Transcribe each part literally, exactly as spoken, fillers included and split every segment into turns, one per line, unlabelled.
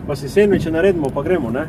Pa si sendviče naredimo, pa gremo, ne?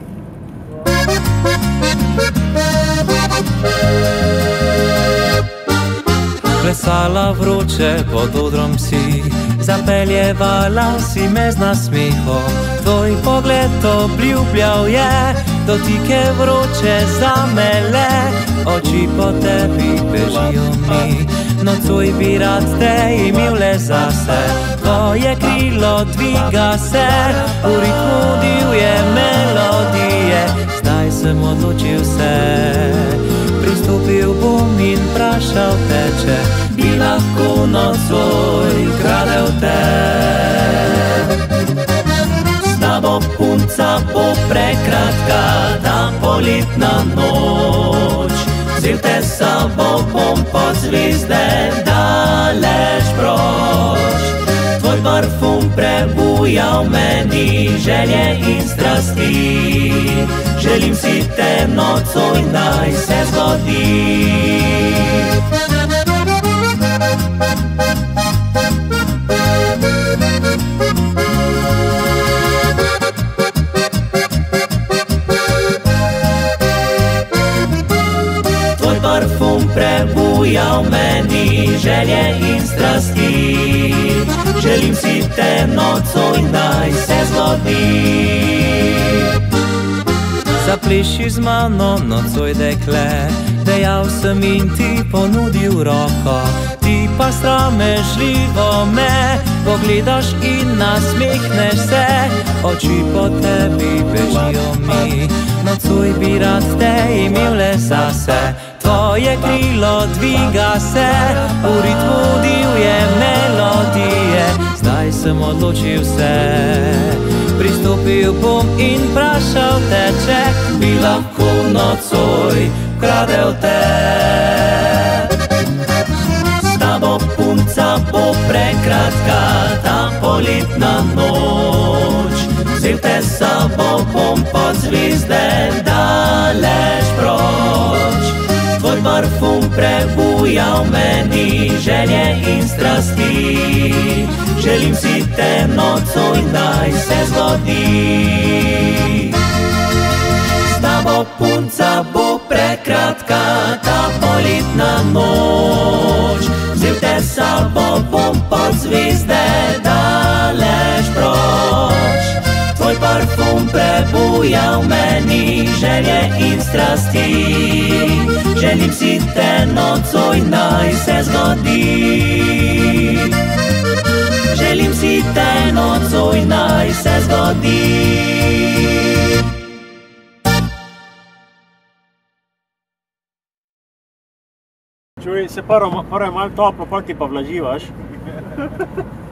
Plesala vroče pod odrom si, zapeljevala si me z nasmehom. Tvoj pogled obljubljal je, dotike vroče zamele, oči po tebi bežijo mi. Nocoj bi rad te imel le zase, tvoje krilo dviga se, v ritmu divje melodije. Zdaj sem odločil se, pristopil bom in vprašal te, če bi lahko nocoj kradel te. S tabo punca bo prekratka ta poletna noč, vzel te s sabo bom pod zvezde daleč proč. Tvoj parfum prebuja v meni želje in strasti, želim si te nocoj, naj se zgodi. Tvoj parfum prebuja v meni želje in strasti, želim si te nocoj, naj se zgodi. Zapleši z mano nocoj, dekle, dejal sem in ti ponudil roko. Ti pa sramežljivo me pogledaš in nasmehneš se, oči po tebi bežijo mi. Nocoj bi rad te imel le zase, tvoje krilo dviga se, v ritmu divje melodije. Zdaj sem odločil se, pristopil bom in vprašal te, če bi lahko nocoj kradel te. S tabo punca bo prekratka ta poletna noč, vzel te s sabo bom pod zvezde daleč proč. Tvoj parfum prebuja v meni želje in strasti, želim si te nocoj, naj se zgodi. S tabo punca bo prekratka ta poletna noč, vzel te s sabo bom pod zvezde daleč proč. Tvoj parfum prebuja v meni želje in strasti, želim si te nocoj, naj se zgodi. Želim si te nocoj, naj se zgodi.
Čuj, se prvo je malo toplo, pol ti pa vlaživaš.